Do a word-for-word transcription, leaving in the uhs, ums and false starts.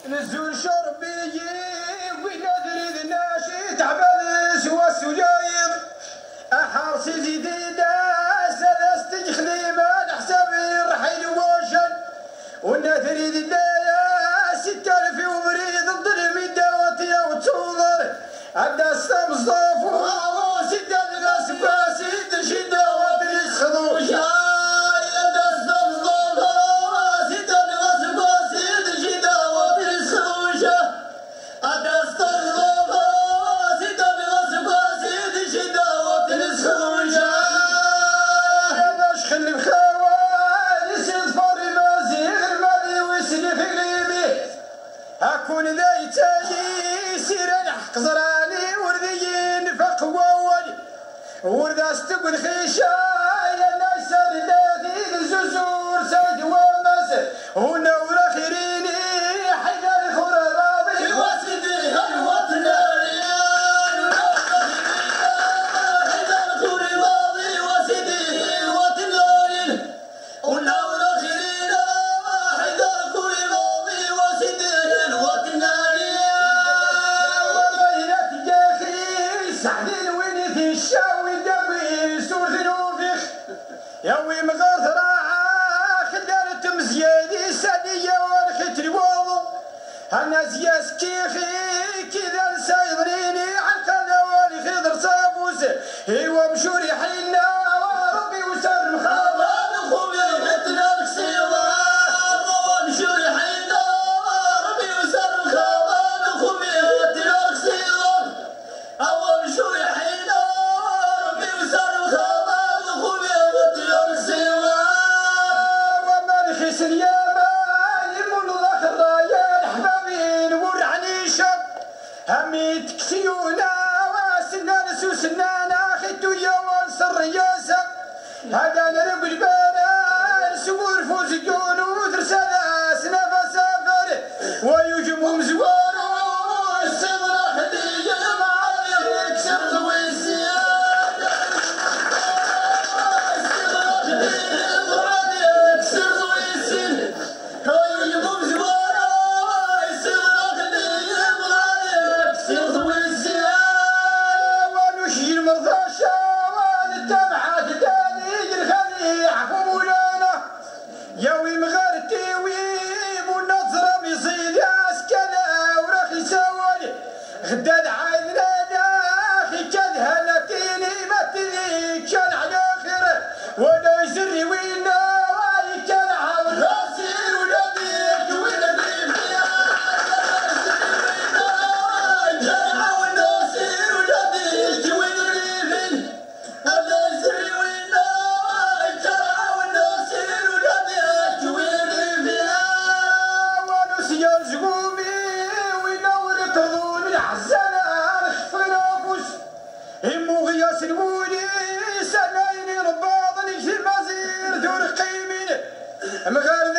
نزول شربي ونادري ذي الناشي تعبان سوا السجاير أحرصي زيدي داس ثلاث خديمة حساب الرحيل وشن ونادري ذي الداس ستة ألف ومريض الظلم الدواتي وتصور عدا الصمصاف وهو ستة ألف سباسي ترشي دواتي الخضوش هكون ذا يتالي سير الحق زراني ورديين فقوى وردا استقل خيشا يا ناس الذي الززور سيد ومس هنا ورا خيريني حيدر خرابي واسدي الوطن يوي مغرث راعة خدارت مزيادي سادية ورخت الواو الناس يسكيخي كذا سايضريني عالقنا ولي خضر صابوس هو مشوري حينا وربي وسر مخابر خويا مثل القصيدة ومشوري حينا وربي وسر مخابر خويا مثل القصيدة هو مشوري حينا وربي وسر مخابر همي تكسيونا وسنان سوسنانا خيتو يوان سر ياسا هذا نرق البانا سور فوز جونو ترسانا سنافا سافر ويجمهم زوارو السمرة خديجة معايا يكسر زويسيان السمرة خديجة معايا يكسر زويسيان ويجمهم زوارو يوي مغارتي ويم والنظرة ميصيد اسكنا وراخي سوالي غداد عايدنا داخي كان هلكيني ما تلي كان على خير ولا يسري وينا واي كان عاود راسي ولا بيك ولا بيك كان عاود راسي ولا بيك ولا بيك ولا يسري وينا كان عاود راسي ولا همو غياس الولي سنين رباض لك المزير دور قيمين مغار